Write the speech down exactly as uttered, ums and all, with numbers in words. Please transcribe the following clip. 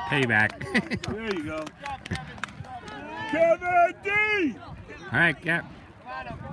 Payback. There you go. Kevin D! All right, Cap.